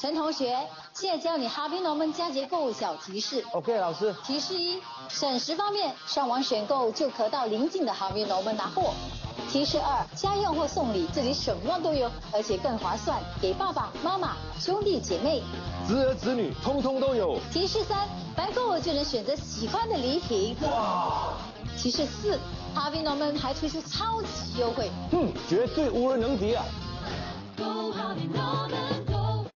陈同学，现在教你 Harvey Norman 佳节购物小提示。 OK， 老师。 提示1，省时方面，上网选购就可到邻近的 Harvey Norman 拿货。提示2，家用或送礼，这里什么都有，而且更划算，给爸爸妈妈、兄弟姐妹、 侄儿侄女，通通都有。 提示3，凡购物就能选择喜欢的礼品。哇！提示4， Harvey Norman 还推出超级优惠， 绝对无人能敌啊！ Go Harvey Norman。